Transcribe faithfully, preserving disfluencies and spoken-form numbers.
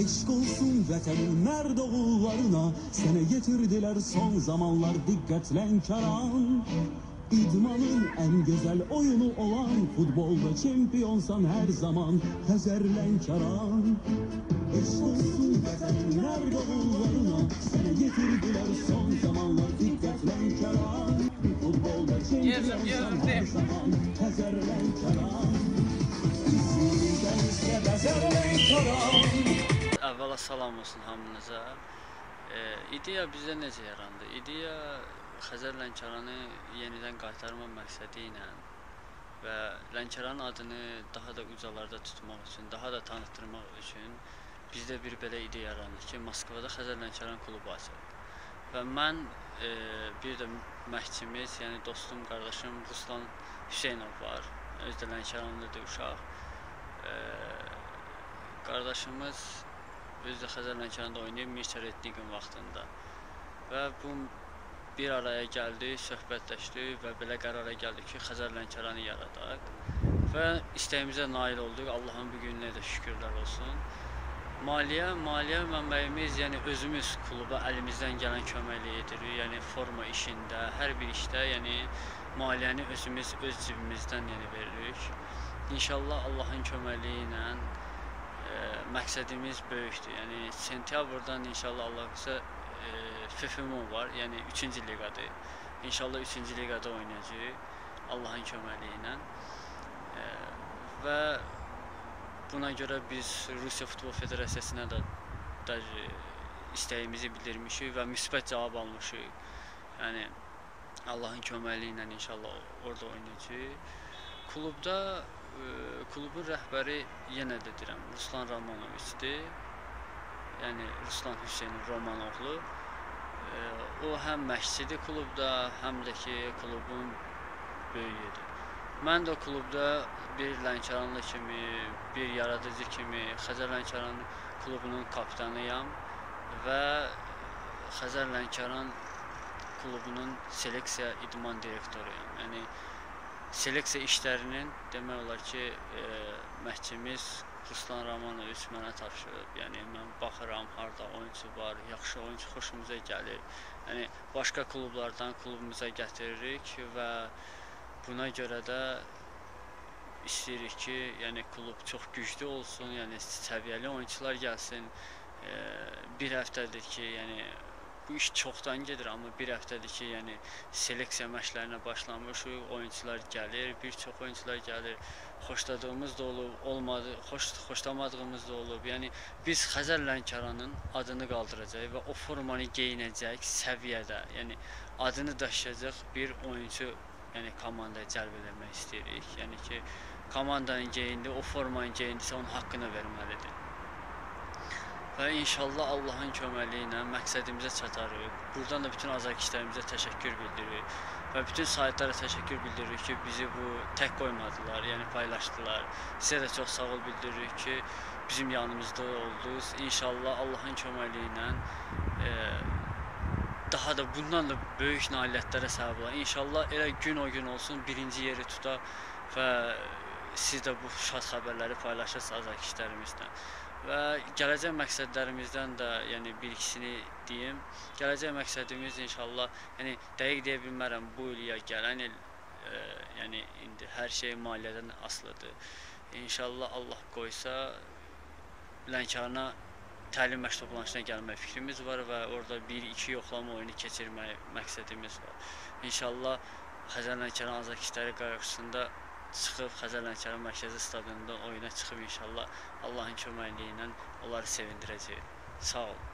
Eşk olsun vətənin mərd oğullarına, sənə getirdiler son zamanlar diqqətlə Kəran. İdmanın en güzel oyunu olan futbolda çempiyonsan her zaman Xəzərlən Kəran. Eşk olsun vətənin mərd oğullarına, sənə getirdiler son zamanlar diqqətlə Kəran. Futbolda çempiyonsan her zaman Xəzərlən Kəran. İsmimizdən istə Xəzərlən Kəran. Əvvəla salam olsun hamınıza. E, ideya bizdə necə yarandı? Ideya Xəzər Lənkəranı yenidən qaytarma məqsədi ilə və Lənkəranın adını daha da ucalarda tutmaq üçün, daha da tanıtdırmaq üçün bizdə bir belə ideya yarandı ki, Moskvada Xəzər Lənkəran klubu açıldı. Və mən e, bir də məşqçimiz, yəni dostum, qardaşım Ruslan Hüseynov var. Özü də Lənkəranlıdır uşaq. E, qardaşımız özü də Xəzər Lənkəranda oynayıb Mirçər Etniqin vaxtında. Və bu bir araya gəldik, söhbətləşdik və belə qərara gəldik ki, Xəzər Lənkəranı yaradaq. Və istəyimizə nail olduq. Allahın bu gününə də şükürlər olsun. Maliyyə, maliyyə mənbəyimiz, yəni özümüz kluba əlimizdən gələn köməklik edirik. Yəni forma işində, hər bir işdə, yəni maliyyəni özümüz öz cibimizdən yəni veririk. İnşallah Allahın köməkliyi ilə məqsədimiz böyükdür. Yəni sentyabrdan inşallah Allah qısa F F M var, yəni üçüncü liqadır. İnşallah üçüncü liqada oynayacağıq Allahın köməkliyi ilə. E, və buna görə biz Rusiya Futbol Federasiyasına da, da istəyimizi bildirmişik və müsbət cavab almışıq. Yəni Allahın köməkliyi ilə inşallah orada oynayacağıq. Klubda e, klubun rəhbəri yenə də deyirəm Ruslan Romanoviçdir. Yəni Ruslan Hüseyn Romanoğlu. E, o həm məşqçidir klubda, həm də ki klubun böyüyüdür. Mən də klubda bir Lənkəranlı kimi, bir yaradıcı kimi Xəzər Lənkəran klubunun kapitanıyam və Xəzər Lənkəran klubunun seleksiya idman direktoruyam. Yəni seleksiya işlərinin demək olar ki, e, məşqçimiz Ruslan Romanoviç mənə tapşırıb. Yəni mən baxıram, harda oyunçu var, yaxşı oyunçu xoşumuza gəlir. Yəni başqa klublardan klubumuza gətiririk və buna görə də istəyirik ki, yəni klub çox güclü olsun, yəni səviyyəli oyunçular gəlsin. E, bir həftədir ki, yəni bu iş çoxdan gedir, amma bir həftədir ki, yəni seleksiya məşqlərinə başlamışıq, oyunçular gəlir, bir çox oyunçular gəlir. Xoşladığımız da olub, olmadı, xoş, xoşlamadığımız da olub. Yəni biz Xəzər Lənkəranın adını qaldıracağıq və o formanı geyinəcək səviyyədə, yəni adını daşıyacaq bir oyunçu, yəni komandaya cəlb etmək istəyirik. Yəni ki, komandanın geyindi, o formanı geyindisə onun haqqını verməlidir. Və inşallah Allahın köməkliyi ilə məqsədimizə çatarıq. Buradan da bütün azarkeşlərimizə təşəkkür bildiririk və bütün saytlara təşəkkür bildiririk ki, bizi bu tək qoymadılar, yəni paylaşdılar. Sizə də çox sağ ol bildiririk ki, bizim yanımızda oldunuz. İnşallah Allahın köməkliyi ilə e, daha da bundan da böyük nailiyyətlərə səbəb olar. İnşallah elə gün o gün olsun, birinci yeri tutaq və siz də bu şad xəbərləri paylaşırsınız azarkeşlərimizlə. Və gələcək məqsədlərimizdən də yəni bir ikisini deyim. Gələcək məqsədimiz inşallah, yəni dəqiq deyə bilmərəm bu il ya gələn il, e, yəni indi hər şey maliyyədən asılıdır. İnşallah Allah qoysa Lənkərana təlim məşq toplanışına gəlmək fikrimiz var və orada bir iki yoxlama oyunu keçirmək məqsədimiz var. İnşallah Xəzər Lənkəran azarkeşləri qarşısında çıxıb Xəzər Lənkəran mərkəzi stadionunda oyuna çıxıb inşallah Allahın köməkliyi ilə onları sevindirəcəyik. Sağ olun.